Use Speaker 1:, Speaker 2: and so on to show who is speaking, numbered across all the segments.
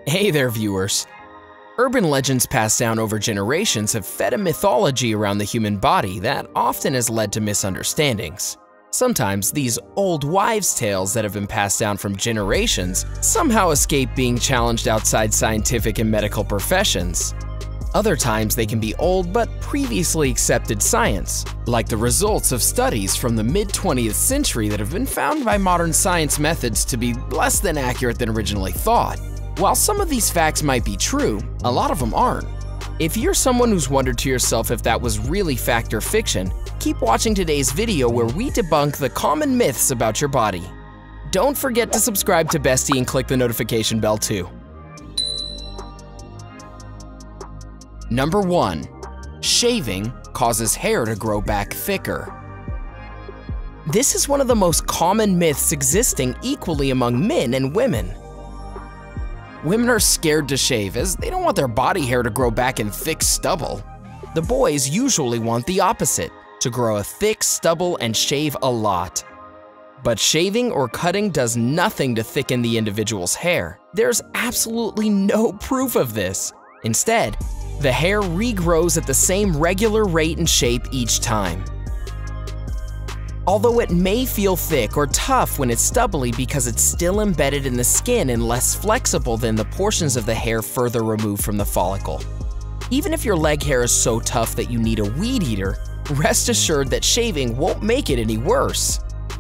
Speaker 1: Hey there, viewers. Urban legends passed down over generations have fed a mythology around the human body that often has led to misunderstandings. Sometimes these old wives' tales that have been passed down from generations somehow escape being challenged outside scientific and medical professions. Other times they can be old but previously accepted science, like the results of studies from the mid-20th century that have been found by modern science methods to be less than accurate than originally thought. While some of these facts might be true, a lot of them aren't. If you're someone who's wondered to yourself if that was really fact or fiction, keep watching today's video where we debunk the common myths about your body. Don't forget to subscribe to Bestie and click the notification bell too. Number 1. Shaving causes hair to grow back thicker. This is one of the most common myths existing equally among men and women. Women are scared to shave as they don't want their body hair to grow back in thick stubble. The boys usually want the opposite, to grow a thick stubble and shave a lot. But shaving or cutting does nothing to thicken the individual's hair. There's absolutely no proof of this. Instead, the hair regrows at the same regular rate and shape each time. Although it may feel thick or tough when it's stubbly because it's still embedded in the skin and less flexible than the portions of the hair further removed from the follicle. Even if your leg hair is so tough that you need a weed eater, rest assured that shaving won't make it any worse.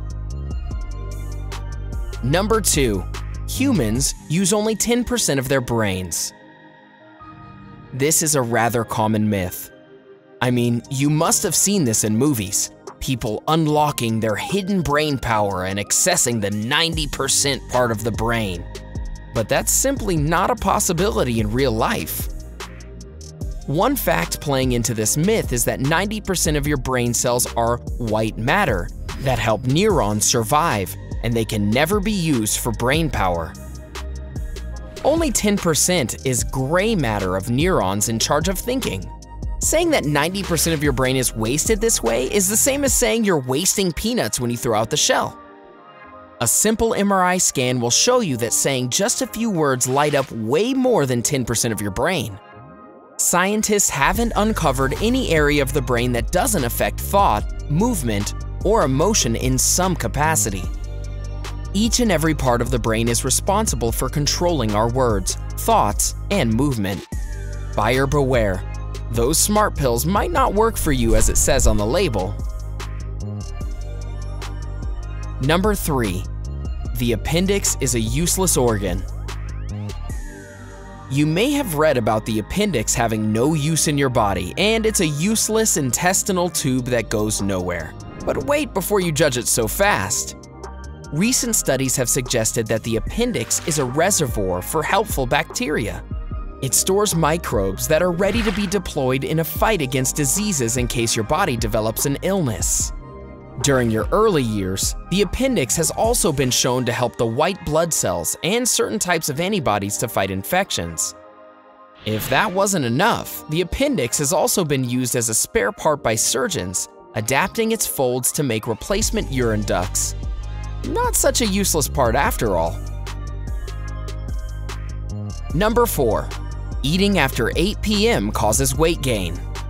Speaker 1: Number 2. Humans use only 10% of their brains. This is a rather common myth. I mean, you must have seen this in movies. People unlocking their hidden brain power and accessing the 90% part of the brain. But that's simply not a possibility in real life. One fact playing into this myth is that 90% of your brain cells are white matter that help neurons survive, and they can never be used for brain power. Only 10% is gray matter of neurons in charge of thinking. Saying that 90% of your brain is wasted this way is the same as saying you're wasting peanuts when you throw out the shell. A simple MRI scan will show you that saying just a few words light up way more than 10% of your brain. Scientists haven't uncovered any area of the brain that doesn't affect thought, movement, or emotion in some capacity. Each and every part of the brain is responsible for controlling our words, thoughts, and movement. Buyer beware. Those smart pills might not work for you as it says on the label. Number 3. The appendix is a useless organ. You may have read about the appendix having no use in your body, and it's a useless intestinal tube that goes nowhere. But wait before you judge it so fast. Recent studies have suggested that the appendix is a reservoir for helpful bacteria. It stores microbes that are ready to be deployed in a fight against diseases in case your body develops an illness. During your early years, the appendix has also been shown to help the white blood cells and certain types of antibodies to fight infections. If that wasn't enough, the appendix has also been used as a spare part by surgeons, adapting its folds to make replacement urine ducts. Not such a useless part after all. Number 4. Eating after 8 p.m. causes weight gain.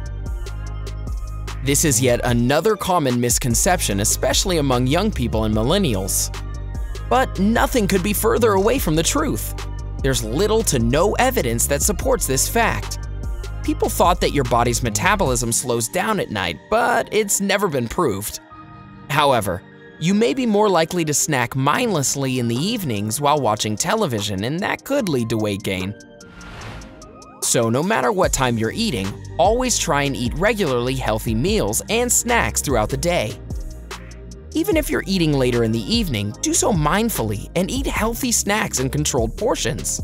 Speaker 1: This is yet another common misconception, especially among young people and millennials. But nothing could be further away from the truth. There's little to no evidence that supports this fact. People thought that your body's metabolism slows down at night, but it's never been proved. However, you may be more likely to snack mindlessly in the evenings while watching television, and that could lead to weight gain. So no matter what time you're eating, always try and eat regularly healthy meals and snacks throughout the day. Even if you're eating later in the evening, do so mindfully and eat healthy snacks in controlled portions.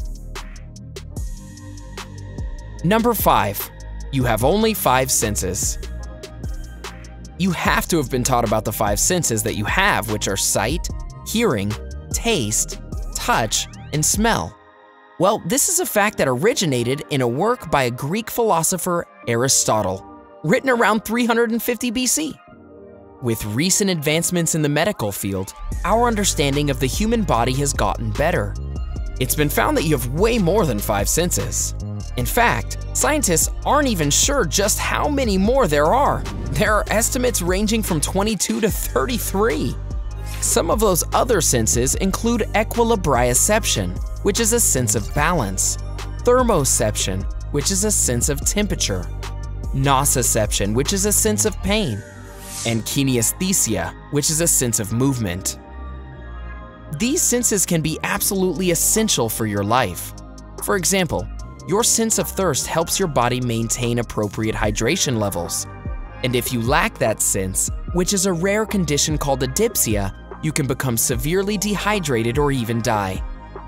Speaker 1: Number 5. You have only 5 senses. You have to have been taught about the 5 senses that you have, which are sight, hearing, taste, touch, and smell. Well, this is a fact that originated in a work by a Greek philosopher, Aristotle, written around 350 BC. With recent advancements in the medical field, our understanding of the human body has gotten better. It's been found that you have way more than 5 senses. In fact, scientists aren't even sure just how many more there are. There are estimates ranging from 22 to 33. Some of those other senses include equilibrioception, which is a sense of balance, thermoception, which is a sense of temperature, nociception, which is a sense of pain, and kinesthesia, which is a sense of movement. These senses can be absolutely essential for your life. For example, your sense of thirst helps your body maintain appropriate hydration levels. And if you lack that sense, which is a rare condition called adypsia, you can become severely dehydrated or even die.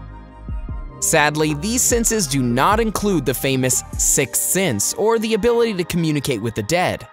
Speaker 1: Sadly, these senses do not include the famous sixth sense or the ability to communicate with the dead.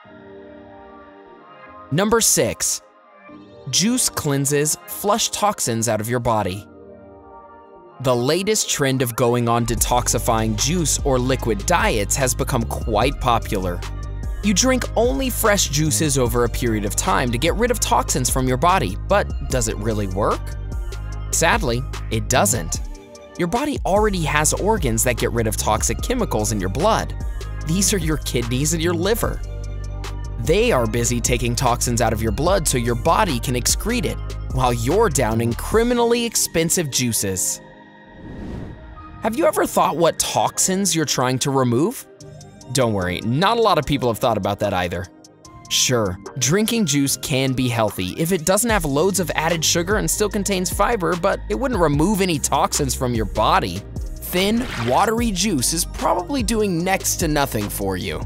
Speaker 1: Number 6. Juice cleanses, flush toxins out of your body. The latest trend of going on detoxifying juice or liquid diets has become quite popular. You drink only fresh juices over a period of time to get rid of toxins from your body, but does it really work? Sadly, it doesn't. Your body already has organs that get rid of toxic chemicals in your blood. These are your kidneys and your liver. They are busy taking toxins out of your blood so your body can excrete it, while you're downing criminally expensive juices. Have you ever thought what toxins you're trying to remove? Don't worry, not a lot of people have thought about that either. Sure, drinking juice can be healthy if it doesn't have loads of added sugar and still contains fiber, but it wouldn't remove any toxins from your body. Thin, watery juice is probably doing next to nothing for you.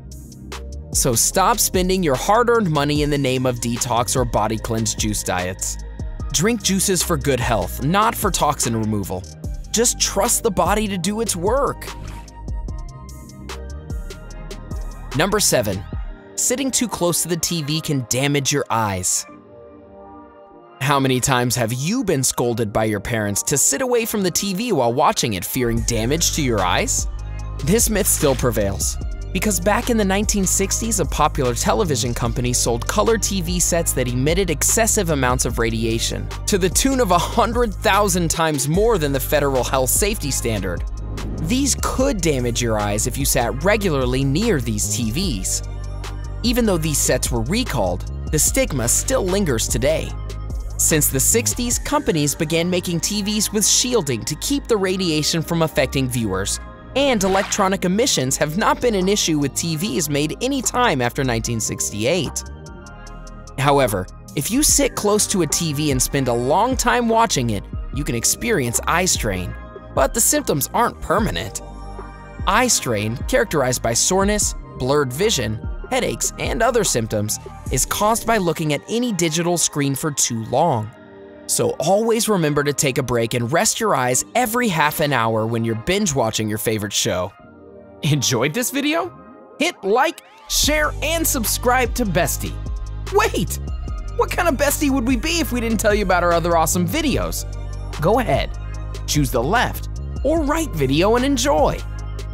Speaker 1: So stop spending your hard-earned money in the name of detox or body cleanse juice diets. Drink juices for good health, not for toxin removal. Just trust the body to do its work. Number 7. Sitting too close to the TV can damage your eyes. How many times have you been scolded by your parents to sit away from the TV while watching it, fearing damage to your eyes? This myth still prevails. Because back in the 1960s, a popular television company sold color TV sets that emitted excessive amounts of radiation, to the tune of 100,000 times more than the federal health safety standard. These could damage your eyes if you sat regularly near these TVs. Even though these sets were recalled, the stigma still lingers today. Since the 60s, companies began making TVs with shielding to keep the radiation from affecting viewers, and electronic emissions have not been an issue with TVs made any time after 1968. However, if you sit close to a TV and spend a long time watching it, you can experience eye strain, but the symptoms aren't permanent. Eye strain, characterized by soreness, blurred vision, headaches, and other symptoms, is caused by looking at any digital screen for too long. So always remember to take a break and rest your eyes every half an hour when you're binge watching your favorite show. Enjoyed this video? Hit like, share, and subscribe to Bestie. Wait! What kind of Bestie would we be if we didn't tell you about our other awesome videos? Go ahead, choose the left or right video and enjoy.